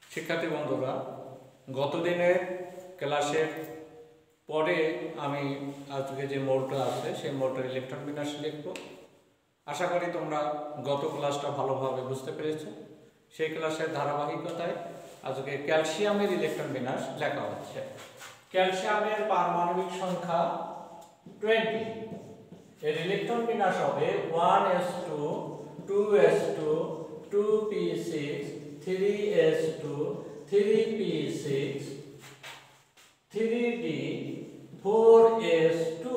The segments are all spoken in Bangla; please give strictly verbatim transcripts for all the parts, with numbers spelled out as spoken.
শিক্ষার্থী বন্ধুরা, গত দিনের ক্লাসের পরে আমি আজকে যে মোডটা আছে সেই মোডের ইলেকট্রন বিন্যাস লিখব। আশা করি তোমরা গত ক্লাসটা ভালোভাবে বুঝতে পেরেছো। সেই ক্লাসের ধারাবাহিকতায় আজকে ক্যালসিয়ামের ইলেকট্রন বিন্যাস লেখা হচ্ছে। ক্যালসিয়ামের পারমাণবিক সংখ্যা টোয়েন্টি, এর ইলেকট্রন বিন্যাস হবে one S two, two S two, two P six, three S two, three P six, three D, four S two.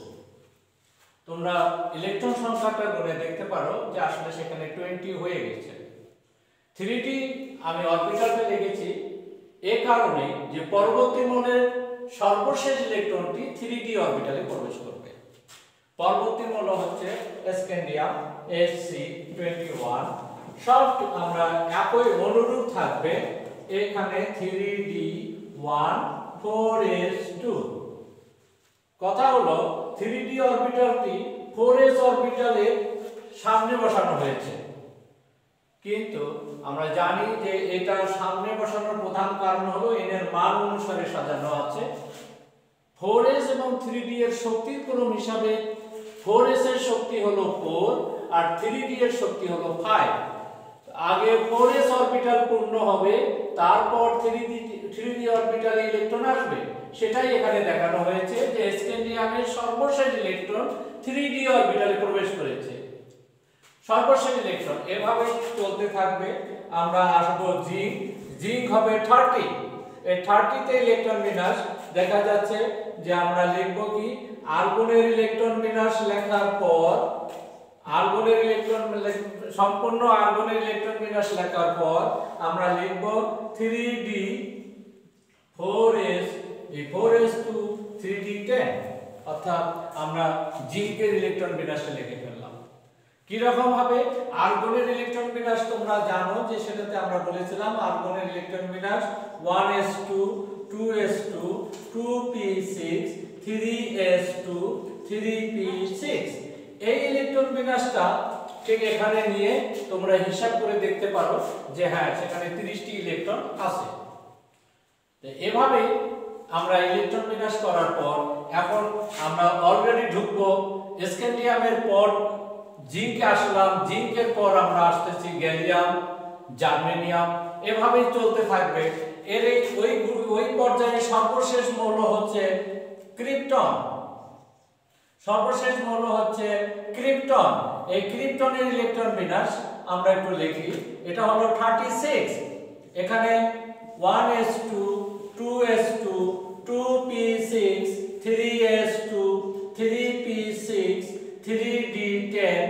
তোমরা ইলেকট্রন সংখ্যাটা গুণে দেখতে পারো যে আসলে সেখানে টোয়েন্টি হয়ে গেছে। থ্রি ডি আমি অরবিটালে লিখেছি এ কারণে যে পরবর্তী মৌলের সর্বশেষ ইলেকট্রনটি থ্রি ডি অরবিটালে প্রবেশ করবে। পরবর্তী মৌল হচ্ছে scandium S C twenty one. সব আমরা একই অনুরূপ থাকবে। এখানে three D one, four S two. কথা হলো থ্রি ডি অরবিটালটি ফোর এস অরবিটালের সামনে বসানো হয়েছে, কিন্তু আমরা জানি যে এটা সামনে বসানোর প্রধান কারণ হলো এন এর মান অনুসারে সাজানো আছে। ফোর এস এবং থ্রি ডি এর শক্তির ক্রম হিসাবে ফোর এস এর শক্তি হলো ফোর আর থ্রি ডি এর শক্তি হলো ফাইভ। আগে ফোর এস অরবিটাল পূর্ণ হবে, তারপর থ্রি ডি থ্রি ডি অরবিটালে ইলেকট্রন আসবে। সেটাই এখানে দেখানো হয়েছে যে স্ক্যান্ডিয়ামের সর্বশেষ ইলেকট্রন থ্রি ডি অরবিটালে প্রবেশ করেছে। সর্বশেষ ইলেকট্রন এভাবে চলতে থাকবে। আমরা আসবো জিঙ্ক। জিঙ্ক হবে থার্টি। এই থার্টি তে ইলেকট্রন বিন্যাস দেখা যাচ্ছে যে আমরা লিখব কি আর্গনের ইলেকট্রন বিন্যাস লেখার পর আর্গনের ইলেকট্রন সম্পূর্ণ আর্গনের ইলেকট্রন বিন্যাস লেখার পর আমরা লিখব থ্রি ডি ফোর এস, এই four S two, three D ten. অর্থাৎ আমরা জিঙ্কের ইলেকট্রন বিন্যাসটা লিখে ফেললাম। কি রকম ভাবে আর্গনের ইলেকট্রন বিন্যাস তোমরা জানো যে সেটাতে আমরা বলেছিলাম আর্গনের ইলেকট্রন বিন্যাস one S two, two S two, two P six, three S two, three P six. এই ইলেকট্রন বিন্যাসটা ঠিক এখানে নিয়ে তোমরা হিসাব করে দেখতে পারো যে হ্যাঁ সেখানে ত্রিশ টি ইলেকট্রন আছে। এভাবে আমরা ইলেকট্রন বিন্যাস করার পর এখন আমরা অলরেডি ঢুকবো স্ক্যান্ডিয়ামের পর জিঙ্কে আসলাম। জিঙ্কের পর আমরা আসতেছি গ্যালিয়াম, জার্মেনিয়াম। এভাবেই চলতে থাকবে। এর ওই ওই পর্যায়ে সর্বশেষ মৌল হচ্ছে ক্রিপ্টন। সর্বশেষ মৌল হচ্ছে ক্রিপ্টন। এই ক্রিপ্টনের ইলেকট্রন বিন্যাস আমরা একটু লিখি। এটা হলো থার্টি সিক্স। এখানে one S two, two S two, two P six, three S two, three P six, three D ten,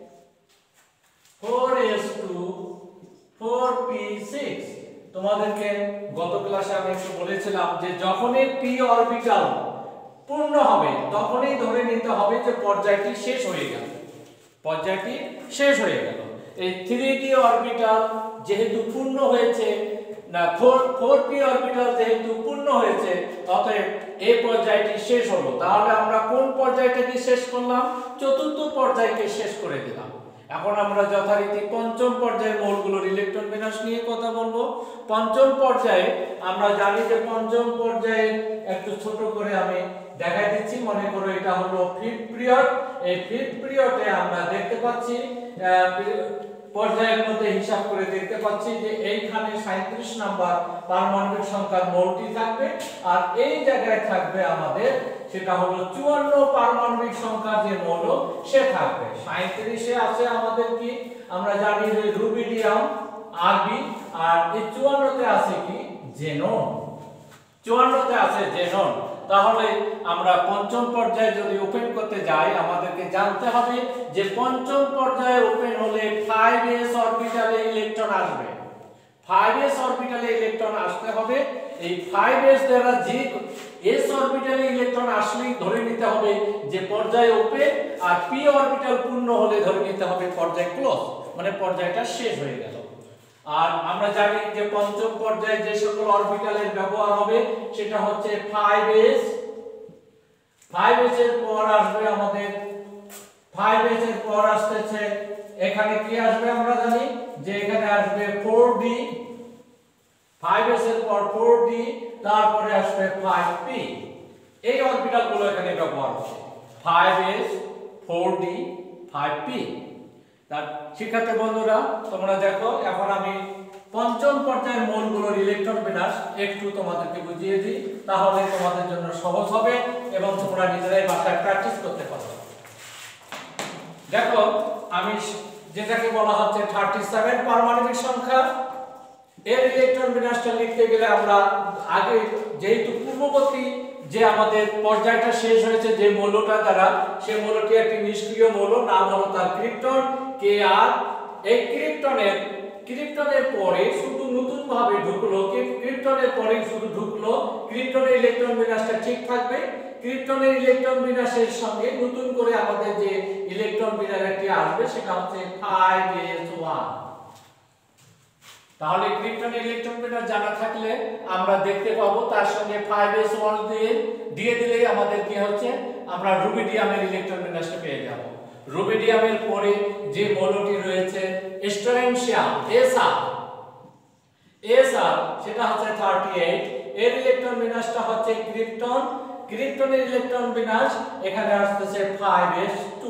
four S two, four p six. তোমাদেরকে গত ক্লাসে আমি একটু বলেছিলাম যে যখনই পি অরবিটাল পূর্ণ হবে তখনই ধরে নিতে হবে যে পর্যায়টি শেষ হয়ে গেল। পর্যায়টি শেষ হয়ে গেল। এই থ্রি ডি অরবিটাল যেহেতু পূর্ণ হয়েছে না, ফোর পি অরবিটাল যেহেতু পূর্ণ হয়েছে, অতএব এই পর্যায়টি শেষ হলো। তাহলে আমরা কোন পর্যায়টাকে শেষ করলাম? চতুর্থ পর্যায়কে শেষ করে দিলাম। এখন আমরা যথারীতি পঞ্চম পর্যায়ের মৌলগুলোর ইলেকট্রন বিন্যাস নিয়ে কথা বলবো। পঞ্চম পর্যায়ে আমরা জানি যে পঞ্চম পর্যায়ে একটু ছোট করে আমি দেখাই দিচ্ছি। মনে করো এটা হলো ফিফথ পিরিয়ড। এই ফিফথ পিরিয়ডে আমরা দেখতে পাচ্ছি পর্যায়ের মধ্যে হিসাব করে দেখতে পাচ্ছি যে এইখানে সাঁইত্রিশ নাম্বার পারমাণবিক সংখ্যার মৌলটি থাকবে আর এই জায়গায় থাকবে আমাদের সেটা হলো চুয়ান্ন পারমাণবিক সংখ্যার যে মৌল সে থাকবে। সাঁইত্রিশে আছে আমাদের কি আমরা জানি যে রুবিডিয়াম, আরবি। আর এই চুয়ান্নতে আছে কি জেনন। চুয়ান্নতে আছে জেনন। তাহলে আমরা পঞ্চম পর্যায়ে যদি ওপেন করতে যাই আমাদেরকে জানতে হবে যে পঞ্চম পর্যায়ে ওপেন হলে ফাইভ এস অরবিটালে ইলেকট্রন আসবে। ফাইভ এস অরবিটালে ইলেকট্রন আসতে হবে। এই ফাইভ এস দ্বারা যে এস অরবিটালে ইলেকট্রন আসলেই ধরে নিতে হবে যে পর্যায় ওপেন, আর পি অরবিটাল পূর্ণ হলে ধরে নিতে হবে পর্যায় ক্লোজ, মানে পর্যায়টা শেষ হয়ে গেল। আর আমরা জানি যে পঞ্চম পর্যায়ে যে সকল অরবিটালের ব্যবহার হবে সেটা হচ্ছে ফাইভ এস। ফাইভ এস এর পর আসবে আমাদের ফাইভ এস এর পর আসতেছে এখানে কি আসবে আমরা জানি যে এখানে আসবে ফোর ডি, ফাইভ এস এর পর ফোর ডি, তারপরে আসবে ফাইভ পি। এই অরবিটাল গুলো এখানে ব্যবহার হচ্ছে, five s, four d, five p. তার শিক্ষার্থী বন্ধুরা তোমরা দেখো, এখন আমি পঞ্চম পর্যায়ের মৌলগুলোর ইলেকট্রন বিন্যাস একটু তোমাদেরকে বুঝিয়ে দিই, তাহলে তোমাদের জন্য সহজ হবে এবং তোমরা নিজেরাই বাসায় প্র্যাকটিস করতে পারবে। দেখো, আমি যেটাকে বলা হচ্ছে থার্টি সেভেন পারমাণবিক সংখ্যা, এর ইলেকট্রন বিন্যাসটা লিখতে গেলে আমরা আগে যেহেতু পূর্ববর্তী যে আমাদের পর্যায়টা শেষ হয়েছে যে মৌলটা দ্বারা, সেই মৌলটি একটি নিষ্ক্রিয় মৌল, নাম হলো তার ক্রিপ্টন, কে আর। এই ক্রিপ্টনের ক্রিপ্টনের পরে শুধু নতুন ভাবে ঢুকলো, ক্রিপ্টনের পরে শুধু ঢুকলো, ক্রিপ্টনের ইলেকট্রন বিন্যাসটা ঠিক থাকবে। ক্রিপ্টনের ইলেকট্রন বিন্যাসের সঙ্গে নতুন করে আমাদের যে ইলেকট্রন বিন্যাসটি আসবে সেটা হচ্ছে ফাইভ এস ওয়ান। তাহলে ক্রিপ্টনের ইলেকট্রন বিন্যাস জানা থাকলে আমরা দেখতে পাবো তার সঙ্গে ফাইভ এস ওয়ান দিয়ে দিয়ে দিলেই আমাদের কি হচ্ছে, আমরা রুবিডিয়ামের ইলেকট্রন বিন্যাসটা পেয়ে যাব। রুবিডিয়ামের পরে যে মৌলটি রয়েছে স্ট্রোনশিয়াম, এসআর এসআর সেটা হচ্ছে থার্টি এইট, এর ইলেকট্রন বিন্যাসটা হচ্ছে ক্রিপ্টন, ক্রিপ্টনের ইলেকট্রন বিন্যাস এখানে আসছে ফাইভ এস টু।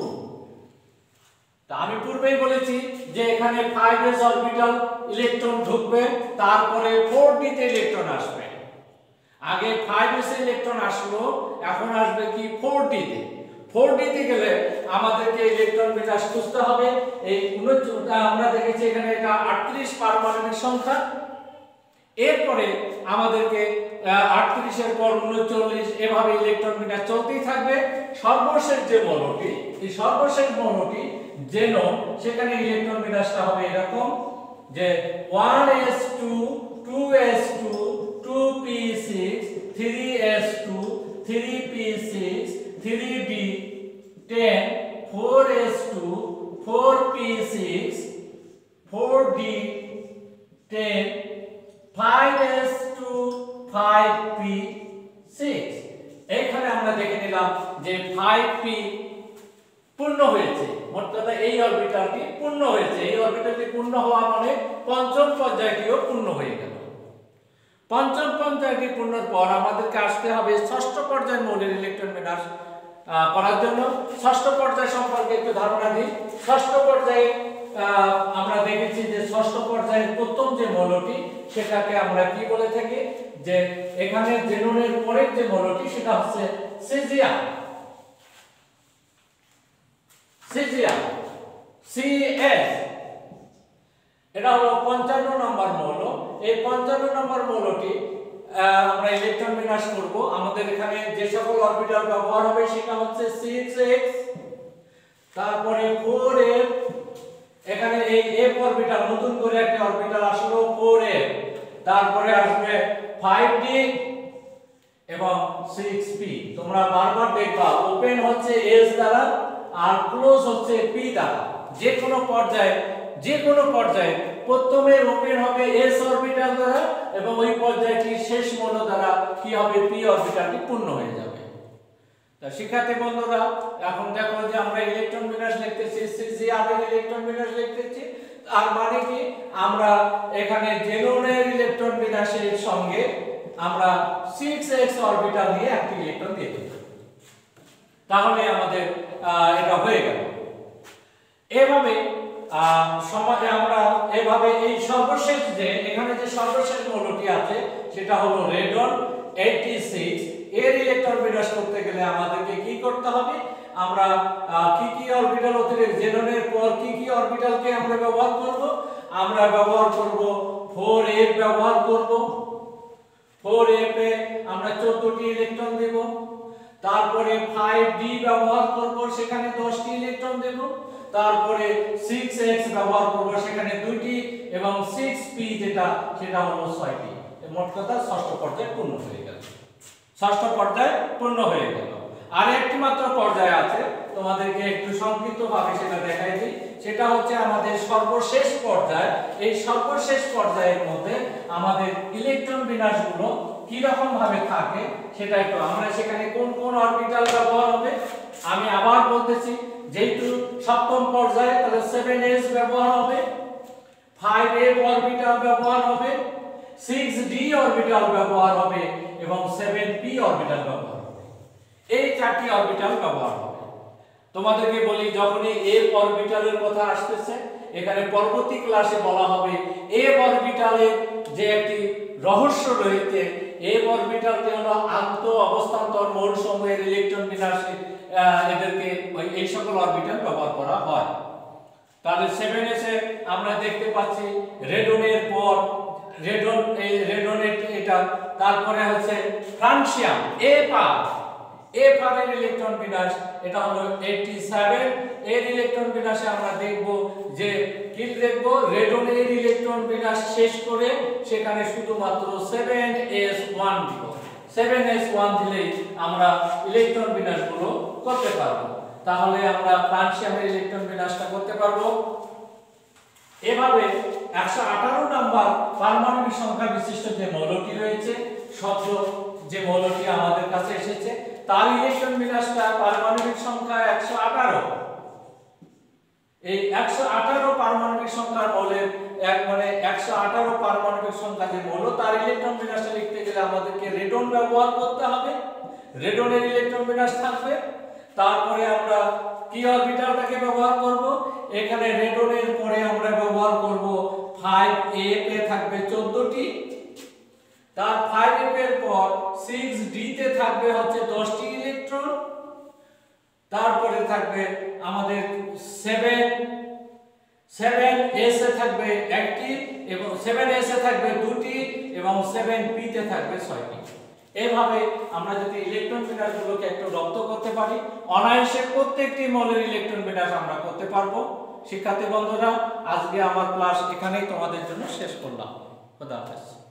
তা আমি পূর্বেই বলেছি যে এখানে ফাইভ এস অরবিটাল ইলেকট্রন ঢুকবে, তারপরে ফোর ডি তে ইলেকট্রন আসবে। আগে ফাইভ এস ইলেকট্রন আসলো, এখন আসবে কি ফোর ডি তে। ফোর ডি তে গেলে আমাদেরকে ইলেকট্রন বিন্যাস খুঁজতে হবে। এই আমরা দেখেছি এখানে এটা আটত্রিশ পারমাণবিক সংখ্যা, এরপরে আমাদেরকে আটত্রিশ এর পর উনচল্লিশ, এভাবে ইলেকট্রন বিন্যাস চলতেই থাকবে। সর্বশেষ যে মৌলটি, এই সর্বশেষ মৌলটি জেনন, সেখানে ইলেকট্রন বিন্যাসটা হবে এরকম যে one S two, two S two, two P six, three S two, three P six, three D ten, four S two, four p six, four d ten, five s two, five p six. এইখানে আমরা দেখে নিলাম যে ফাইভ পি পূর্ণ হয়েছে, মোট কথা এই অরবিটালটি পূর্ণ হয়েছে। এই অরবিটালটি পূর্ণ হওয়া মানে পঞ্চম পর্যায়টিও পূর্ণ হয়ে গেল। পঞ্চম পর্যায়টি পূর্ণর পর আমাদেরকে আসতে হবে ষষ্ঠ পর্যায়ের মৌলের ইলেকট্রন বিন্যাস করার জন্য। ষষ্ঠ পর্যায় সম্পর্কে একটু ধারণা দিই। ষষ্ঠ পর্যায়ে আমরা দেখেছি যে ষষ্ঠ পর্যায়ের প্রথম যে মৌলটি সেটাকে আমরা কি বলে থাকি, যে এখানে জেননের পরের যে মৌলটি সেটা হচ্ছে সিজিয়াম। সিজিয়াম সিএস, এটা হলো পঞ্চান্ন নম্বর মৌল। এই পঞ্চান্ন নম্বর মৌলটি আমরা ইলেকট্রন বিন্যাস করব। আমাদের এখানে যে সকল অরবিটাল ব্যবহার হবে সেটা হচ্ছে সিক্স এক্স, তারপরে ফোর এফ, এখানে এই এফ অরবিটাল নতুন করে একটা অরবিটাল আসলো ফোর এফ, তারপরে আসবে ফাইভ ডি এবং সিক্স পি। তোমরা বারবার দেখবা ওপেন হচ্ছে এস দ্বারা আর ক্লোজ হচ্ছে পি দ্বারা। যে কোনো পর্যায়ে যে কোনো পর্যায়ে প্রথমে ওপেন হবে এস অরবিটাল দ্বারা এবং ওই পর্যায়টি শেষ মৌল দ্বারা কি হবে, পি অরবিটালটি পূর্ণ হয়ে যাবে। তা শিক্ষার্থী বন্ধুরা এখন দেখো যে আমরা ইলেকট্রন বিন্যাস লিখতেছি, সিজিয়ামের ইলেকট্রন বিন্যাস লিখতেছি, তার মানে কি আমরা এখানে জেননের ইলেকট্রন বিন্যাসের সঙ্গে আমরা সিক্স এক্স অরবিটাল নিয়ে একটি ইলেকট্রন দিয়ে দেব, তাহলে আমাদের এটা হয়ে গেল। এভাবে সমাজে আমরা এভাবে এই সর্বশেষ যে এখানে যে সর্বশেষ মৌলটি আছে সেটা হলো রেডন এইটি সিক্স, এর ইলেকট্রন বিন্যাস করতে গেলে আমাদেরকে কি করতে হবে, আমরা কি কি অরবিটাল অতিরিক্ত জেননের পর কি কি অরবিটালকে আমরা ব্যবহার করব, আমরা ব্যবহার করব ফোর এফ ব্যবহার করব। ফোর এফ এ আমরা চৌদ্দটি ইলেকট্রন দেব, তারপরে ফাইভ ডি ব্যবহার করব, সেখানে দশটি ইলেকট্রন দেব, তারপরে সিক্স এক্স ব্যবহার করব, সেখানে দুইটি, এবং সিক্স পি যেটা সেটা হলো ছয়টি। মোট কথা ষষ্ঠ পর্যায় পূর্ণ হয়ে গেল। ষষ্ঠ পর্যায় পূর্ণ হয়ে গেল। আর একটি মাত্র পর্যায় আছে, তোমাদেরকে একটু সংক্ষিপ্তভাবে সেটা দেখাই দিই। সেটা হচ্ছে আমাদের সর্বশেষ পর্যায়। এই সর্বশেষ পর্যায়ের মধ্যে আমাদের ইলেকট্রন বিন্যাসগুলো কি রকম ভাবে থাকে সেটা একটু, আমরা সেখানে কোন কোন অরবিটাল ব্যবহার হবে আমি আবার বলতেছি। যেহেতু সপ্তম পর্যায়ে তাহলে সেভেন এস ব্যবহার হবে, ফাইভ এফ অরবিটাল ব্যবহার হবে, সিক্স ডি অরবিটাল ব্যবহার হবে এবং সেভেন পি অরবিটাল ব্যবহার হবে। এই চারটি অরবিটাল ব্যবহার হবে। তোমাদেরকে বলি, যখনই এফ অরবিটালের কথা আসতেছে, এখানে পরবর্তী ক্লাসে বলা হবে এফ অরবিটালের যে একটি রহস্য রয়েছে। এফ অরবিটালকে হলো আন্ত অবস্থান্তর মোড সমূহের ইলেকট্রন বিন্যাসে এদেরকে এই সকল অরবিটাল ব্যবহার করা হয়। তাহলে সেভেন এস এ আমরা দেখতে পাচ্ছি রেডনের পর রেডন, এই রেডনের এটা, তারপরে হচ্ছে francium F R F R এর ইলেকট্রন বিন্যাস এটা হলো আটাশি। এর ইলেকট্রন বিন্যাসে আমরা দেখব যে কি দেখব, রেডনের ইলেকট্রন বিন্যাস শেষ করে সেখানে শুধুমাত্র সেভেন এস ওয়ান দিব। সেভেন এস ওয়ান দিলেই আমরা ইলেকট্রন বিন্যাসগুলো করতে পারবো। তাহলে আমরা ফ্রান্সিয়ামের ইলেকট্রন বিন্যাসটা করতে পারবো। এভাবে একশো আঠারো নাম্বার পারমাণবিক সংখ্যা বিশিষ্ট যে মৌলটি রয়েছে, শব্দ যে মৌলটি আমাদের কাছে এসেছে, তার ইলেকট্রন বিন্যাসটা পারমাণবিক সংখ্যা একশো আঠারো। এই একশো আঠারো পারমাণবিক সংখ্যার মৌলের এক মানে একশো আঠারো পারমাণবিক সংখ্যা যে মৌল, তার ইলেকট্রন বিন্যাসটা লিখতে গেলে আমাদেরকে রেডন ব্যবহার করতে হবে। রেডনের ইলেকট্রন বিন্যাস থাকবে। তারপরে আমরা কি অরবিটালটাকে ব্যবহার করব, এখানে রেডনের পরে আমরা ব্যবহার করব ফাইভ এফ এ থাকবে চোদ্দটি, তার ফাইভ এফ এর পর সিক্স ডি তে থাকবে হচ্ছে দশটি ইলেকট্রন, তারপরে থাকবে আমাদের সেভেন সেভেন এস এ থাকবে একটি এবং সেভেন এস এ থাকবে দুটি এবং সেভেন পি তে থাকবে ছয়টি। এইভাবে আমরা যদি ইলেকট্রন বিন্যাসগুলোকে একটু রপ্ত করতে পারি, অনায়াসে প্রত্যেকটি মৌলের ইলেকট্রন বিন্যাস আমরা করতে পারবো। শিক্ষার্থী বন্ধুরা, আজকে আমার ক্লাস এখানেই তোমাদের জন্য শেষ করলাম। খোদা হাফেজ।